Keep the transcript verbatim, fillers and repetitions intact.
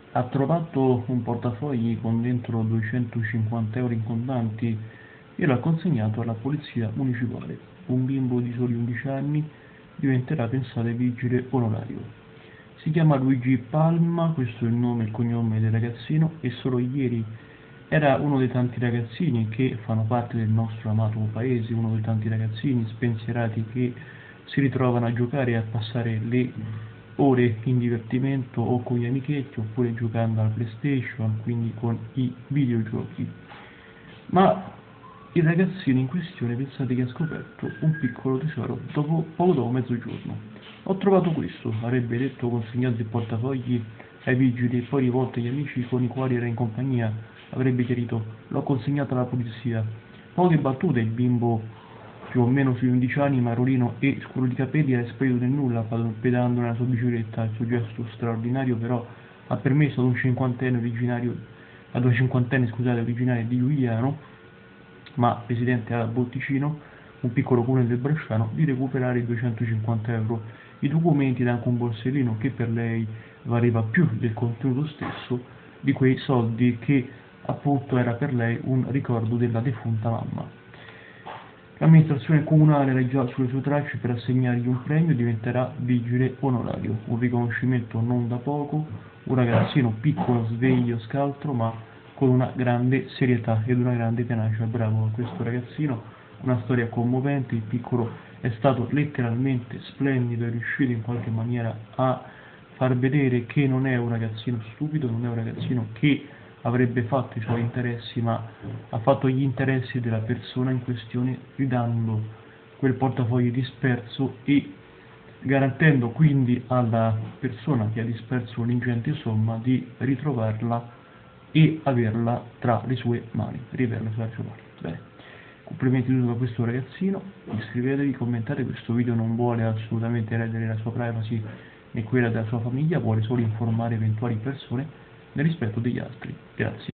Ha trovato un portafogli con dentro duecentocinquanta euro in contanti e l'ha consegnato alla polizia municipale. Un bimbo di soli undici anni diventerà, pensate, vigile onorario. Si chiama Luigi Palma, questo è il nome e il cognome del ragazzino, e solo ieri era uno dei tanti ragazzini che fanno parte del nostro amato paese, uno dei tanti ragazzini spensierati che si ritrovano a giocare e a passare le ore in divertimento o con gli amichetti oppure giocando alla PlayStation, quindi con i videogiochi. Ma il ragazzino in questione, pensate che ha scoperto un piccolo tesoro dopo, poco dopo mezzogiorno. Ho trovato questo, avrebbe detto consegnando il portafogli ai vigili e poi rivolto agli amici con i quali era in compagnia, avrebbe chiarito, l'ho consegnato alla polizia. Poche battute, il bimbo più o meno sui undici anni, marolino e scuro di capelli, era sparito nel nulla, pedalando nella sua bicicletta. Il suo gesto straordinario però ha permesso ad un cinquantenne originario, ad una cinquantenne, scusate, originaria di Giuliano, ma residente a Bolticino, un piccolo comune del Bresciano, di recuperare i duecentocinquanta euro, i documenti ed anche un borsellino che per lei valeva più del contenuto stesso di quei soldi che appunto era per lei un ricordo della defunta mamma. L'amministrazione comunale era già sulle sue tracce per assegnargli un premio e diventerà vigile onorario, un riconoscimento non da poco, un ragazzino piccolo, sveglio, scaltro, ma con una grande serietà ed una grande tenacia. Bravo a questo ragazzino, una storia commovente, il piccolo è stato letteralmente splendido, è riuscito in qualche maniera a far vedere che non è un ragazzino stupido, non è un ragazzino che avrebbe fatto i suoi interessi, ma ha fatto gli interessi della persona in questione, ridando quel portafoglio disperso e garantendo quindi alla persona che ha disperso un'ingente somma di ritrovarla e averla tra le sue mani, riaverla tra le sue mani. Bene. Complimenti a questo ragazzino, iscrivetevi, commentate, questo video non vuole assolutamente rendere la sua privacy né quella della sua famiglia, vuole solo informare eventuali persone nel rispetto degli altri. Grazie.